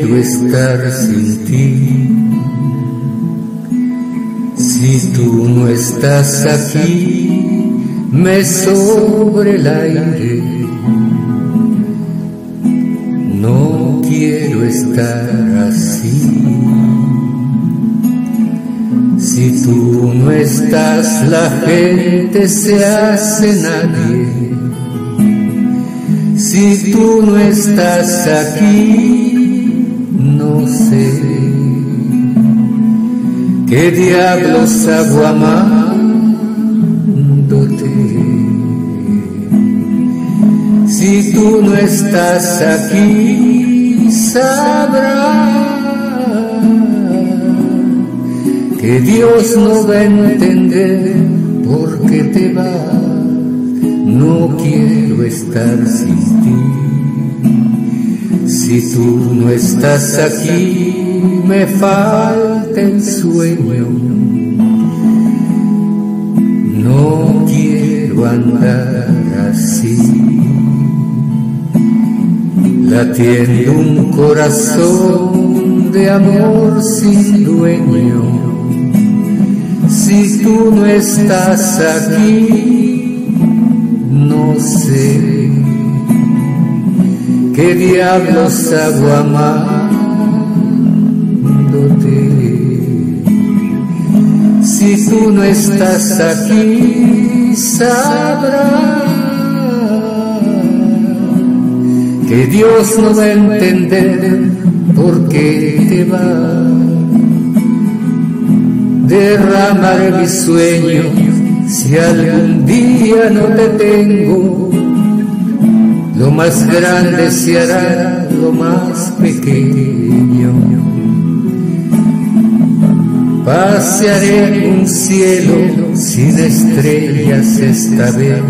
quiero estar sin ti. Si tú no estás aquí, me sobra el aire. No quiero estar así. Si tú no estás, la gente se hace nadie. Si tú no estás aquí, no sé qué diablos hago amándote. Si tú no estás aquí, sabrás que Dios no va a entender por qué te vas. No quiero estar sin ti. Si tú no estás aquí, me falta el sueño. No quiero andar así. Latiendo un corazón de amor sin dueño. Si tú no estás aquí, no sé qué diablos hago amándote. Si tú no estás aquí, sabrás que Dios no va a entender por qué te vas. Derramaré mi sueño si algún día no te tengo. Lo más grande se hará lo más pequeño. Pasearé un cielo sin estrellas esta vez,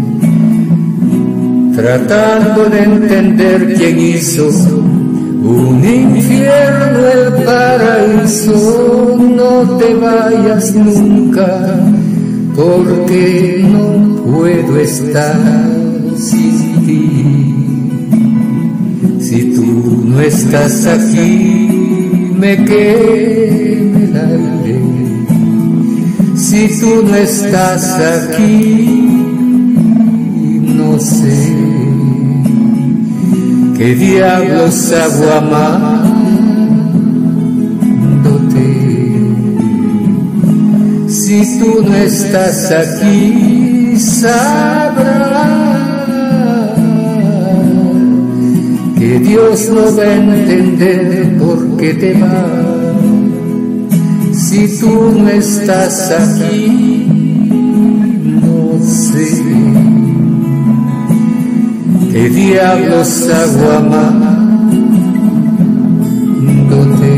tratando de entender quién hizo un infierno el paraíso. No te vayas nunca, porque no puedo estar sin ti. Si tú no estás aquí, me quema el aire. Si tú no estás aquí, no sé qué diablos hago amándote. Si tú no estás aquí, sabrás que Dios no va a entender por qué te vas. Si tú no estás aquí, no sé qué diablos hago amándote.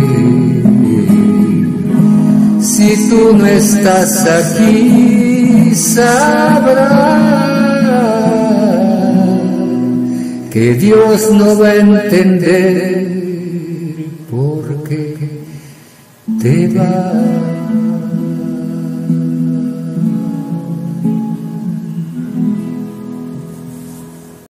Si tú no estás aquí, sabrás que Dios no va a entender por qué te vas.